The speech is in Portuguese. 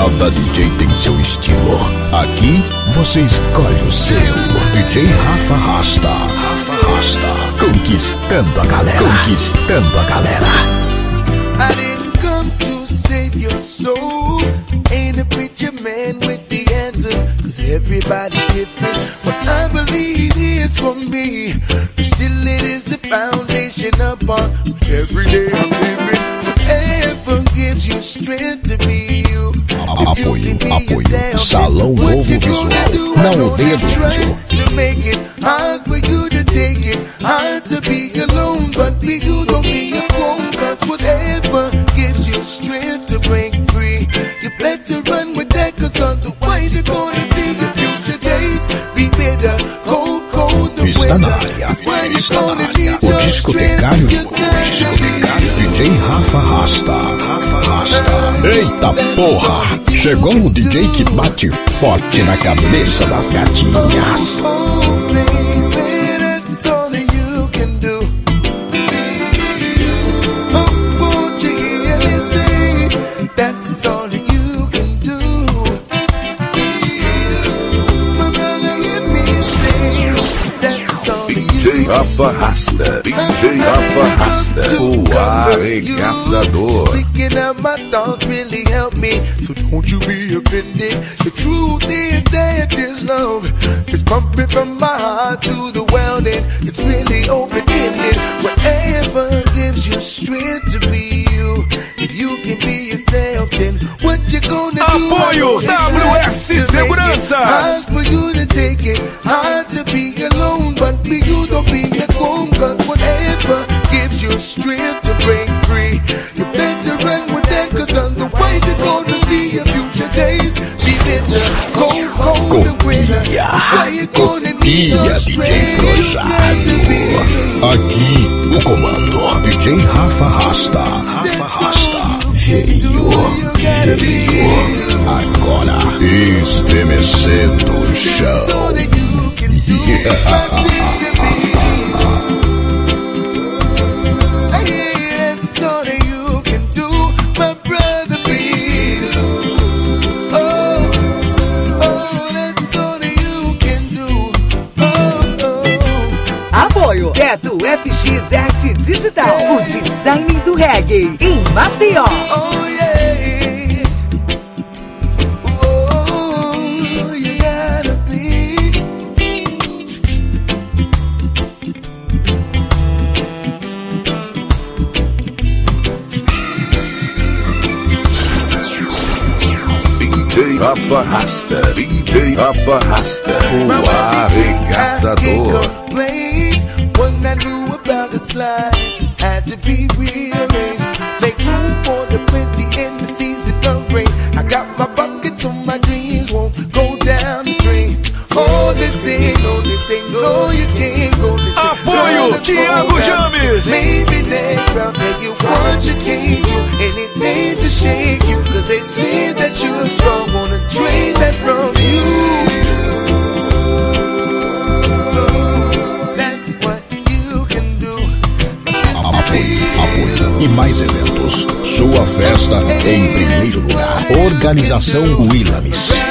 Cada DJ tem seu estilo. Aqui você escolhe o seu. DJ Rafa Rasta. Rafa Rasta. Conquistando a galera. Conquistando a galera. I didn't come to save your soul. Ain't a preacher man with the answers, cause everybody different. What I believe is for me, still it is the foundation upon which every day I'm living. Whatever gives you strength to be you. Apoio. Salão Novo Visual. Não odeia do vídeo. To make it hard for you to take it, hard to be alone, but be you, don't be alone. Cause whatever gives you strength to break free, you better run with that, cause otherwise you're gonna see your future days be better. Cold, Está na área. O discotecário. DJ Rafa Rasta. Rafa Rasta. Eita porra! Chegou um DJ que bate forte na cabeça das gatinhas. Rafa Rasta, DJ Rafa Rasta, o arregaçador. Speaking of my thoughts really help me, so don't you be offended. The truth is that this love is pumping from my heart to the world, and it's really open-ended. Whatever gives you strength to be you, if you can be yourself, then what you gonna do? Apoio WS Seguranças. Hard for you to take it, hard to be alone, but be you, don't be at home. Cause whatever gives you strength to break free, you better run with that, cause otherwise you're gonna see your future days be better. Cold the winter, that's why you're gonna need your strength. Aqui o comando. DJ Rafa Rasta. Rafa Rasta. Veio. Agora estremecendo o chão. Apoio Beto FX Arte Digital, o design do reggae em Maceió. Oh yeah, oh you gotta be. DJ Rafa Rasta, DJ Rafa Rasta, o arregaçador. What I knew about the slide had to be weary. Make room for the plenty in the season of rain. I got my buckets so my dreams won't go down the drain. Oh, this ain't no, you can't go. Apoio Thiago James. Maybe next I'll tell you what you can't do. Anything to shake you, cause they say that you're strong, wanna drain that from you. E mais eventos. Sua festa em primeiro lugar. Organização Willamis.